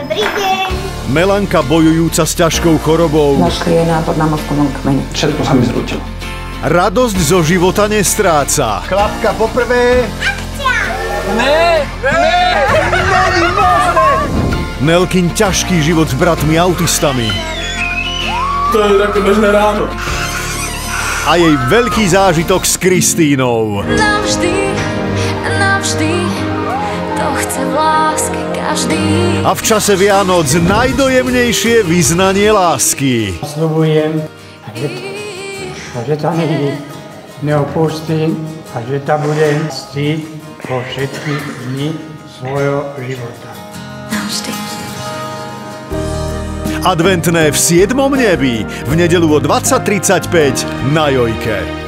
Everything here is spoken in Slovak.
Dobrý deň. Melanka bojujúca s ťažkou chorobou. Našli jej nádor na mozkovom kmeni. Všetko sa mi zrútilo. Radosť zo života nestráca. Klapka poprvé. Akcia! Nelkin ťažký život s bratmi autistami. To je také bežné ráno. A jej veľký zážitok s Kristínou. Navždy, navždy, to chce v láske každý. A v čase Vianoc najdojemnejšie vyznanie lásky. Sľubujem, že ťa nikdy neopustím a že ťa budem ctiť vo všetky dni svojho života. Navždy. Adventné v 7. nebi v nedeľu o 20:35 na Jojke.